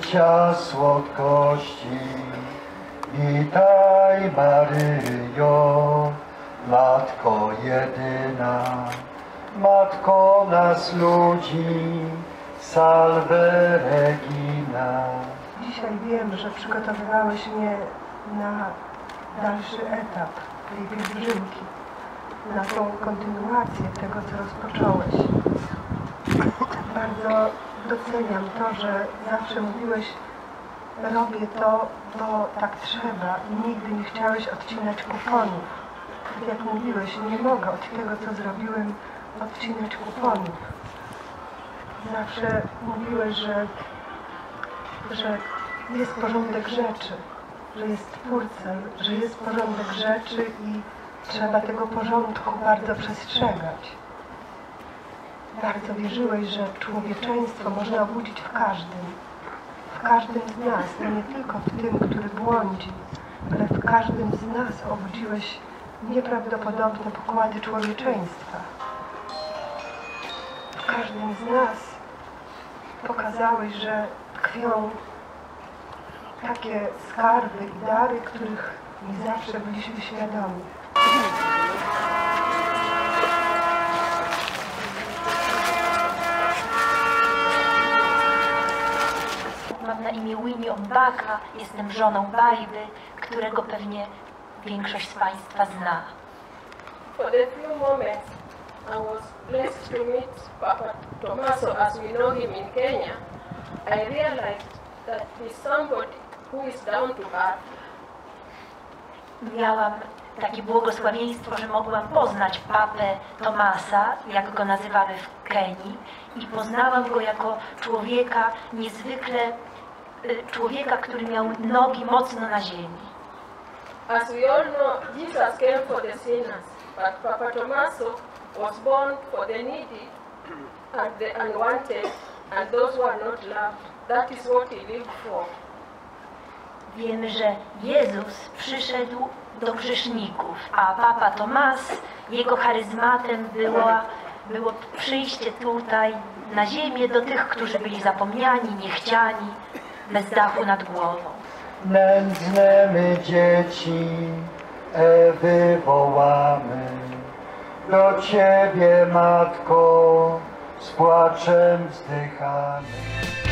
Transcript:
życia słodkości. Witaj Maryjo, Matko jedyna, Matko nas ludzi, Salve Regina. Dzisiaj wiem, że przygotowywałeś mnie na dalszy etap tej pielgrzymki, na tą kontynuację tego, co rozpocząłeś. Bardzo doceniam to, że zawsze mówiłeś, robię to, bo tak trzeba i nigdy nie chciałeś odcinać kuponów. Tak jak mówiłeś, nie mogę od tego, co zrobiłem, odcinać kuponów. Zawsze mówiłeś, że jest porządek rzeczy, że jest Twórca, że jest porządek rzeczy i trzeba tego porządku bardzo przestrzegać. Bardzo wierzyłeś, że człowieczeństwo można obudzić w każdym z nas, no nie tylko w tym, który błądzi, ale w każdym z nas obudziłeś nieprawdopodobne pokłady człowieczeństwa. W każdym z nas pokazałeś, że tkwią takie skarby i dary, których nie zawsze byliśmy świadomi. Mam na imię Winnie Ombaka, jestem żoną Bajby, którego pewnie większość z Państwa zna. For a few moments, I was blessed to meet Papa Tommaso as we know him in Kenya. I realized that he's somebody who is down to earth. Miałam takie błogosławieństwo, że mogłam poznać papę Tomasa, jak go nazywamy w Kenii, i poznałam go jako człowieka niezwykle, człowieka, który miał nogi mocno na ziemi. As we all know, Jesus came for the sinners, but Papa Tommaso was born for the needy and the unwanted and those who are not loved. That is what he lived for. Wiemy, że Jezus przyszedł do grzeszników, a Papa Tomas, jego charyzmatem było przyjście tutaj na ziemię do tych, którzy byli zapomniani, niechciani, bez dachu nad głową. Nędzne my dzieci Ewy wołamy, do Ciebie, Matko, z płaczem wzdychamy.